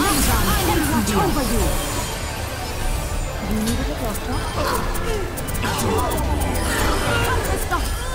Watch over you. You needed a doctor? Come, Krista.